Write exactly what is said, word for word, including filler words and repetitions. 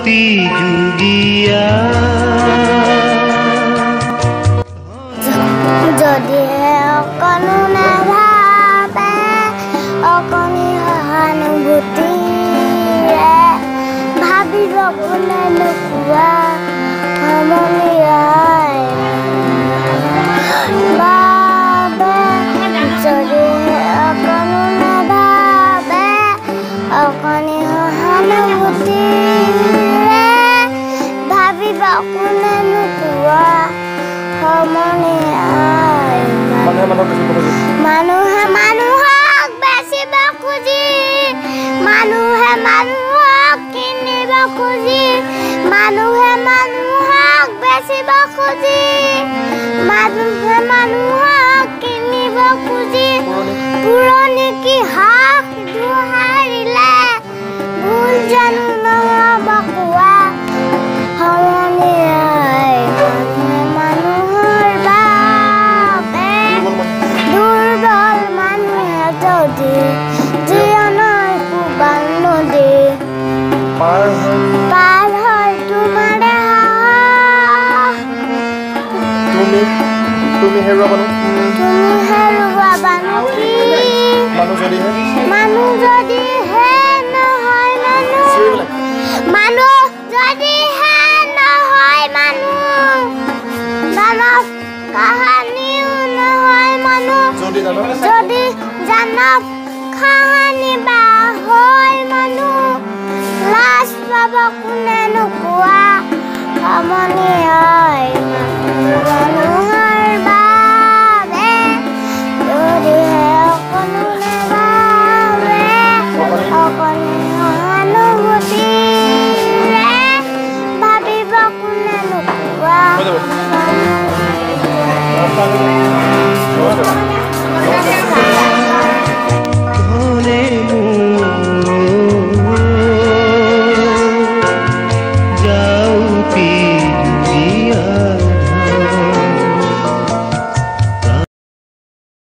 গোপী যুগীয়া যদিহে অকণো নাভাবে অকণি সহানুভূতিৰে ভাবিব কোনে নোকোৱা সমনীয়াই বাবে যদিহে অকণো নাভাবে অকণি সহানুভূতিৰে ভাবিব কোনে নোকোৱা সমনীয়াই মানুহে মানুহক বেচিব খুজি মানুহে মানুহক কিনিব খুজি মানুহে মানুহক বেচিব খুজি মানুহে মানুহক কিনিব খুজি পুৰণি কি হাক দোহাৰিলে ভুল জানো নহ'ব কোৱা সমনীয়াই মানুহে মানুহৰ বাবে দুৰ্বল মানুহে যদি জীৱনৰ কোবাল নদী পাৰ হয় তোমাৰে তুমি তুমি হেৰুৱাবা নো তুমি হেৰুৱাবা নো কি মানুহ যদিহে মানুহ যদিহে নহয় মানুহ মানুহ যদিহে নহয় মানুহ দানৱ কাহানিও নহয় মানুহ যদি জানো যদি জানব কাহানি বা হয় মানুহ লাজ পাব কোনে নোকোৱা সমনীয়াই মানুহৰ বাবে যদি